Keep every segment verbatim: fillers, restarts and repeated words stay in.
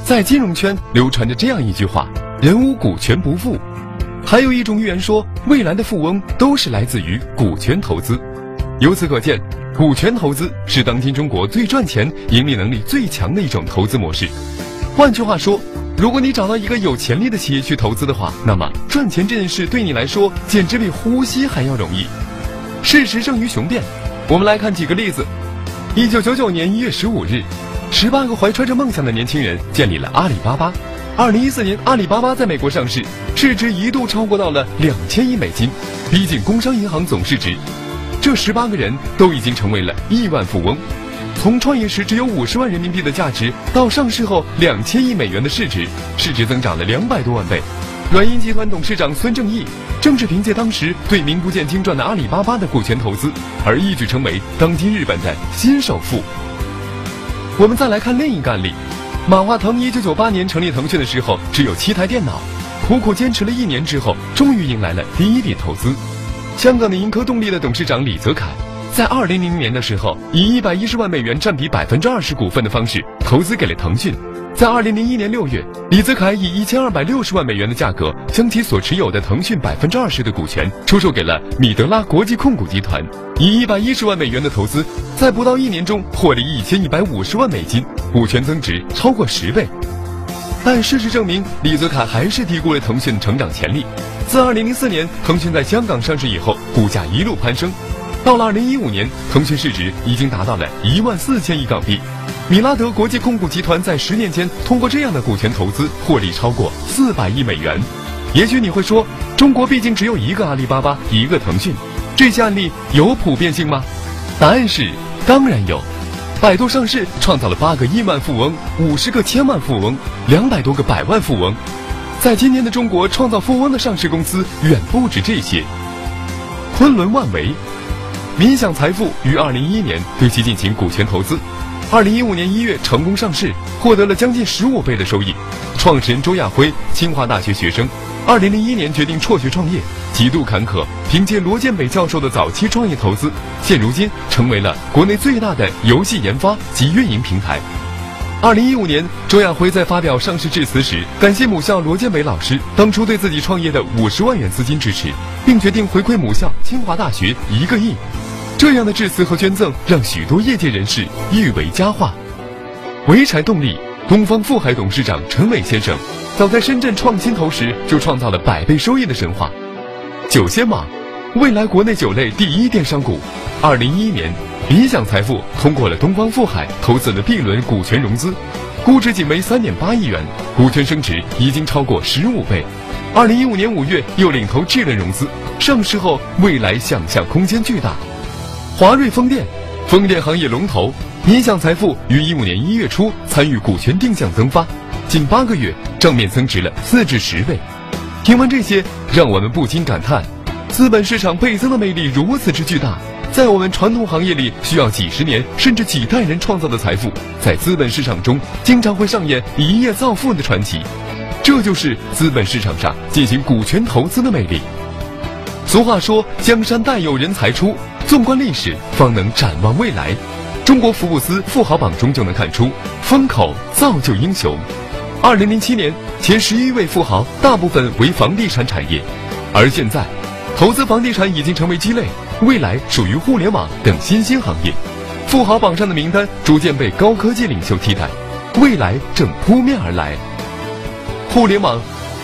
在金融圈流传着这样一句话：人无股权不富。还有一种预言说，未来的富翁都是来自于股权投资。由此可见，股权投资是当今中国最赚钱、盈利能力最强的一种投资模式。换句话说，如果你找到一个有潜力的企业去投资的话，那么赚钱这件事对你来说简直比呼吸还要容易。事实胜于雄辩，我们来看几个例子。一九九九年一月十五日，十八个怀揣着梦想的年轻人建立了阿里巴巴。二零一四年，阿里巴巴在美国上市，市值一度超过到了两千亿美金，逼近工商银行总市值。这十八个人都已经成为了亿万富翁。从创业时只有五十万人民币的价值，到上市后两千亿美元的市值，市值增长了两百多万倍。软银集团董事长孙正义正是凭借当时对名不见经传的阿里巴巴的股权投资，而一举成为当今日本的新首富。我们再来看另一个案例。马化腾一九九八年成立腾讯的时候只有七台电脑，苦苦坚持了一年之后，终于迎来了第一笔投资。香港的盈科动力的董事长李泽楷，在二零零零年的时候，以一百一十万美元占比百分之二十股份的方式投资给了腾讯。在二零零一年六月，李泽楷以一千二百六十万美元的价格，将其所持有的腾讯百分之二十的股权出售给了米德拉国际控股集团，以一百一十万美元的投资，在不到一年中获利一千一百五十万美金，股权增值超过十倍。但事实证明，李泽楷还是低估了腾讯的成长潜力。自二零零四年腾讯在香港上市以后，股价一路攀升，到了二零一五年，腾讯市值已经达到了一万四千亿港币。米拉德国际控股集团在十年间通过这样的股权投资，获利超过四百亿美元。也许你会说，中国毕竟只有一个阿里巴巴，一个腾讯，这些案例有普遍性吗？答案是当然有。百度上市创造了八个亿万富翁，五十个千万富翁，两百多个百万富翁。在今年的中国，创造富翁的上市公司远不止这些。昆仑万维、民享财富于二零一一年对其进行股权投资，二零一五年一月成功上市，获得了将近十五倍的收益。创始人周亚辉，清华大学学生，二零零一年决定辍学创业，极度坎坷，凭借罗建北教授的早期创业投资，现如今成为了国内最大的游戏研发及运营平台。二零一五年，周亚辉在发表上市致辞时，感谢母校罗建北老师当初对自己创业的五十万元资金支持，并决定回馈母校清华大学一个亿。这样的致辞和捐赠让许多业界人士誉为佳话。潍柴动力东方富海董事长陈伟先生，早在深圳创新投时就创造了百倍收益的神话。酒仙网，未来国内酒类第一电商股。二零一一年，理想财富通过了东方富海投资的 B 轮股权融资，估值仅为 三点八亿元，股权升值已经超过十五倍。二零一五年五月又领投 G 轮融资，上市后未来想象空间巨大。华瑞风电，风电行业龙头，理想财富于一五年一月初参与股权定向增发，仅八个月账面增值了四至十倍。听完这些，让我们不禁感叹，资本市场倍增的魅力如此之巨大，在我们传统行业里需要几十年甚至几代人创造的财富，在资本市场中经常会上演一夜造富的传奇。这就是资本市场上进行股权投资的魅力。俗话说，江山代有人才出，纵观历史方能展望未来。中国福布斯富豪榜中就能看出，风口造就英雄。二零零七年，前十一位富豪大部分为房地产产业，而现在，投资房地产已经成为鸡肋，未来属于互联网等新兴行业。富豪榜上的名单逐渐被高科技领袖替代，未来正扑面而来。互联网、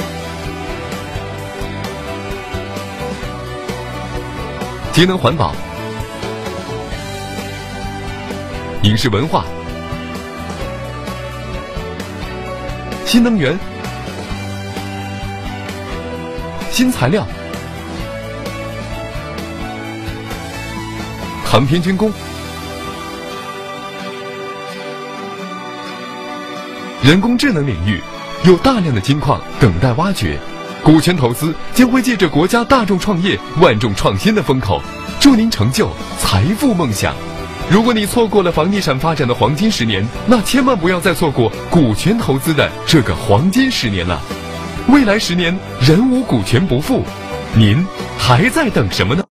节能环保、影视文化、新能源、新材料、航天军工、人工智能领域有大量的金矿等待挖掘。股权投资将会借着国家大众创业、万众创新的风口，助您成就财富梦想。如果你错过了房地产发展的黄金十年，那千万不要再错过股权投资的这个黄金十年了。未来十年，人无股权不富，您还在等什么呢？